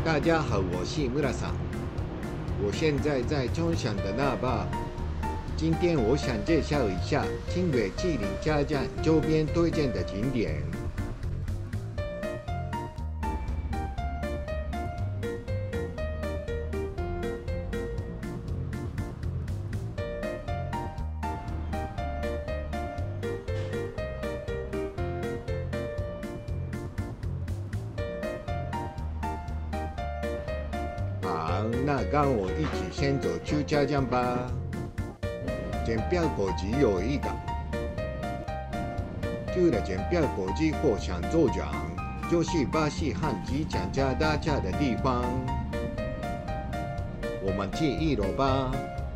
大家好，我是村さん，我现在在冲绳的那霸。今天我想介绍一下轻轨吉林加站周边推荐的景点。好，那跟我一起先走去加站吧。检票口只有一个，去了检票口之后想坐船，就是巴士和机场加大架的地方。我们去1楼吧。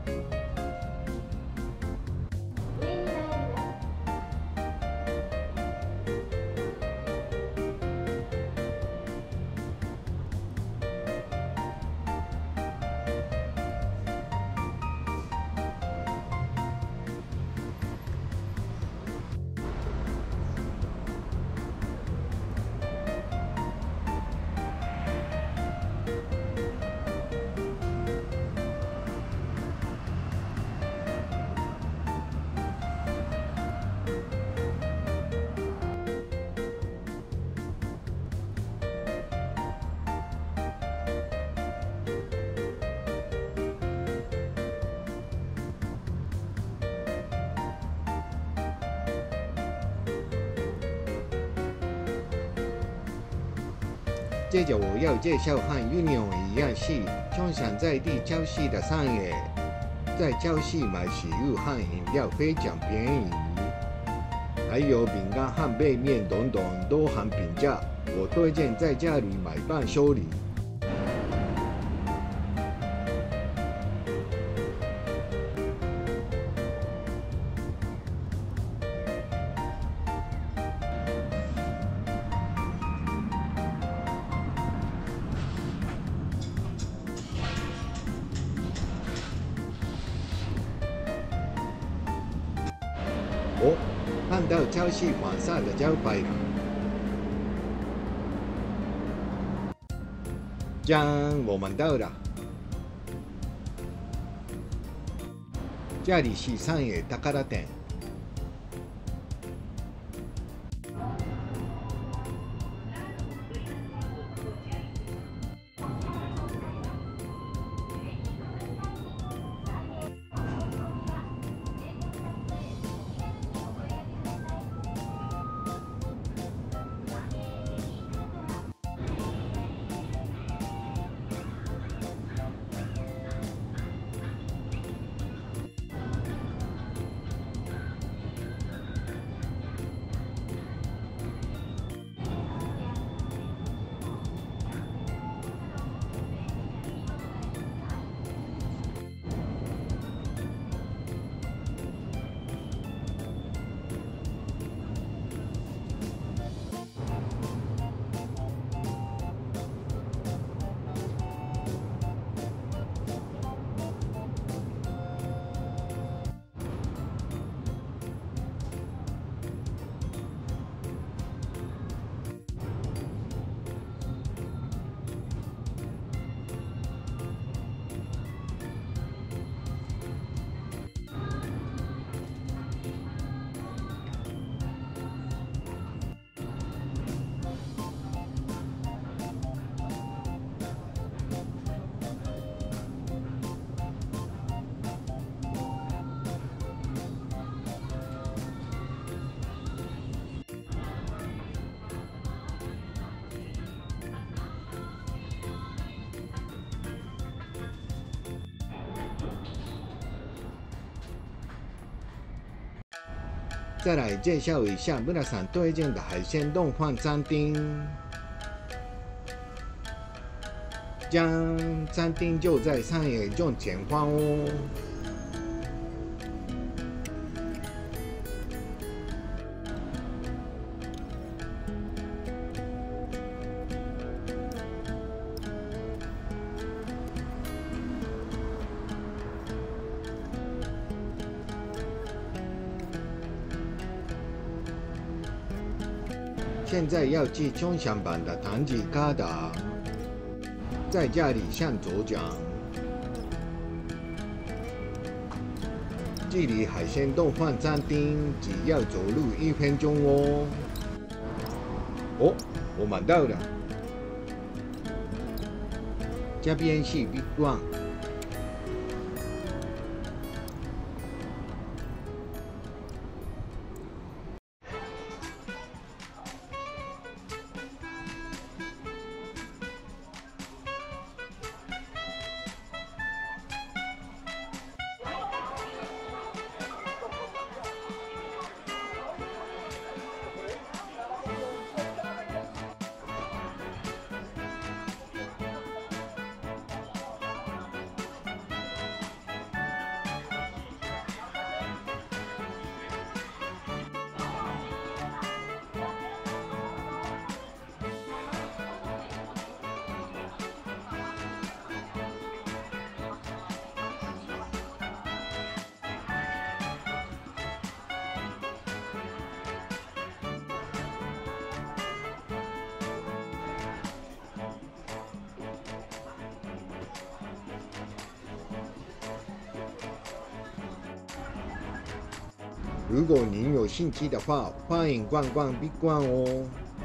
接着我要介绍和 Union 一样是冲绳在地超市的商业，在超市买食物和饮料非常便宜，还有饼干和杯面等等都很平价。我推荐在家里买伴手礼。哦，看到超市黄色的招牌了。将我们到了，这里是三野宝店。再来介绍一下村さん推荐的海鲜冻饭餐厅。餐厅就在三野正前方哦。现在要去冲绳版的唐吉诃德。 在家里向左转，距离海鲜冻饭餐厅只要走路1分钟哦。哦，我买到了，这边是 Big One。如果您有兴趣的话，欢迎逛逛 Big One 哦。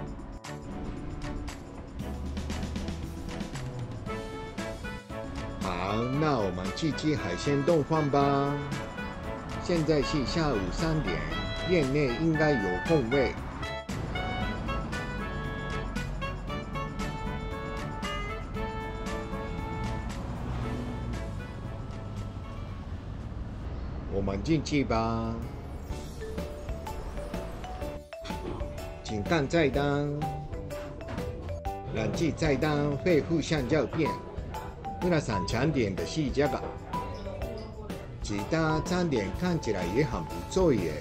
好，那我们去吃海鲜冻饭吧。现在是下午3点，店内应该有空位。我们进去吧。请看菜单，冷气菜单会互相照片。皆さん常点的是这个，其他餐点看起来也很不错耶。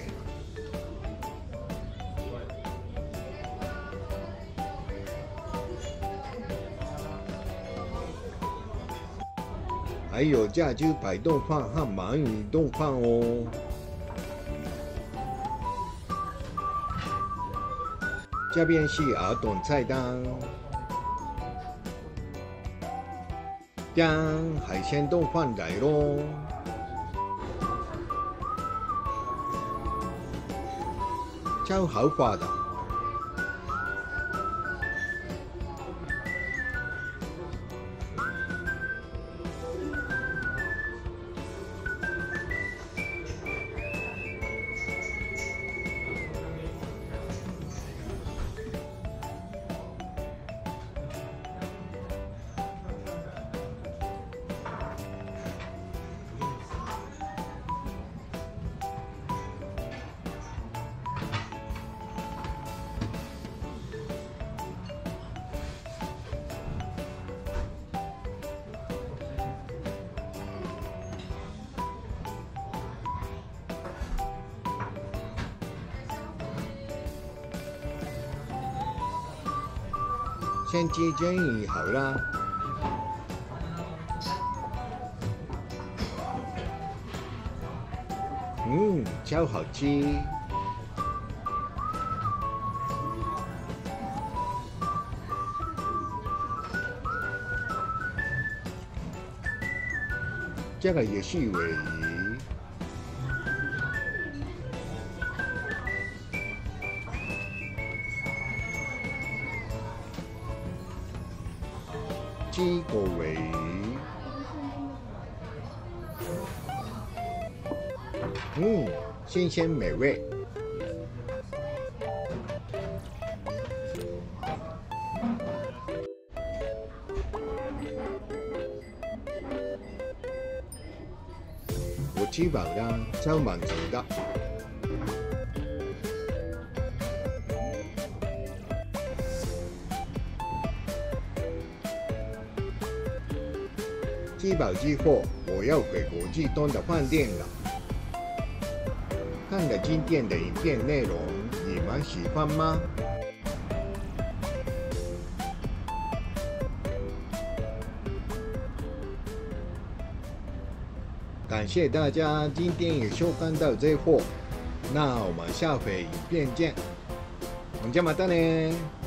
还有炸猪排冻饭和鳗鱼冻饭哦。这边是儿童菜单，将海鲜冻饭来咯。超豪华的。先吃煎鱼好啦。超好吃。这个也是尾鱼。鸡骨尾鱼，新鲜美味。我吃饱了，超满足的。吃饱之后，我要回国际东的饭店了。看了今天的影片内容，你们喜欢吗？感谢大家今天也收看到最后，那我们下回影片见，我们见，またね。